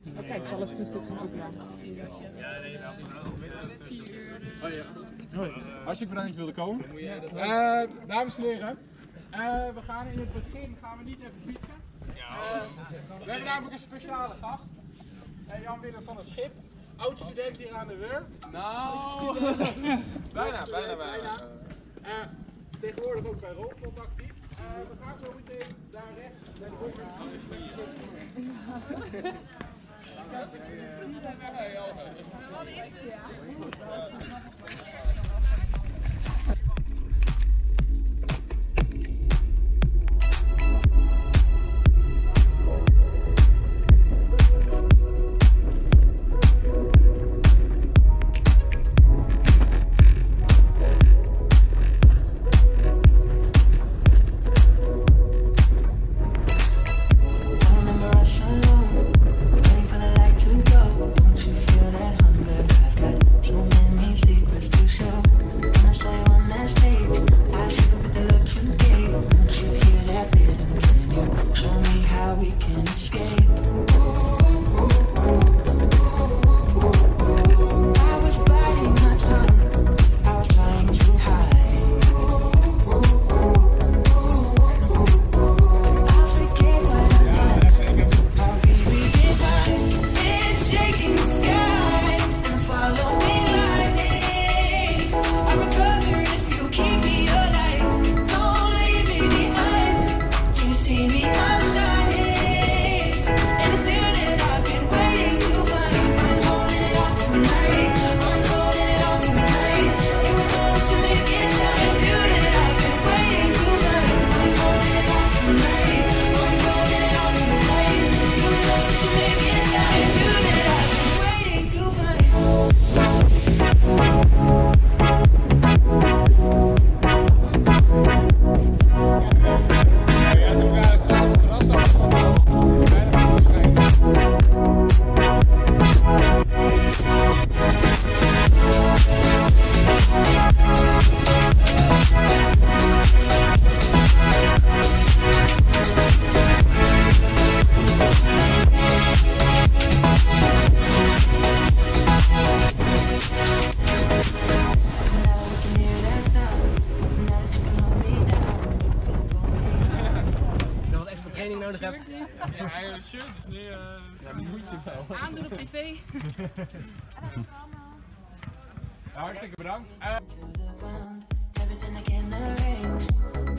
Oké, ik zal eens een stuk gaan opruimen. Oh ja. Hoi. Hartstikke bedankt dat je wilde komen. Dames en heren, we gaan in het begin niet even fietsen. We hebben namelijk een speciale gast. Jan-Willem van Schip, oud student hier aan de Weur. Nou, bijna. Tegenwoordig ook bij Rolpot actief. We gaan zo meteen daar rechts bij de nodig hebt. Ja, een shirt, dus nu moet je zo. Aandoen op tv. Hartstikke bedankt.